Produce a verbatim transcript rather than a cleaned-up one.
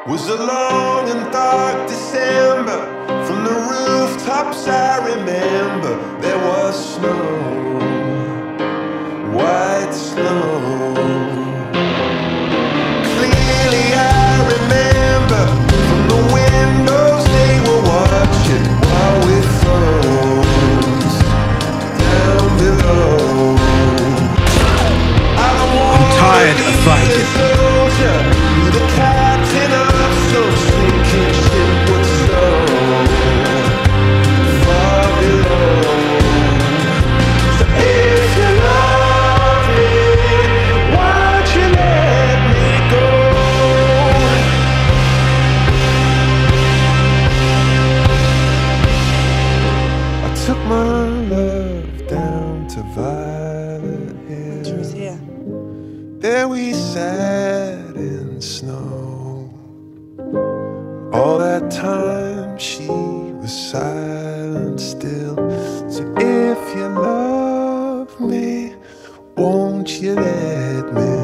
Was a long and dark December. From the rooftops I remember there was snow, white snow. Clearly I remember from the windows they were watching while we froze down below. I don't want I'm tired of fighting. The captain of some sinking ship would slow far below. So if you love me, why'd you let me go? I took my love down to Violet Hill. She was here. There we sat in snow. All that time she was silent still. So if you love me, won't you let me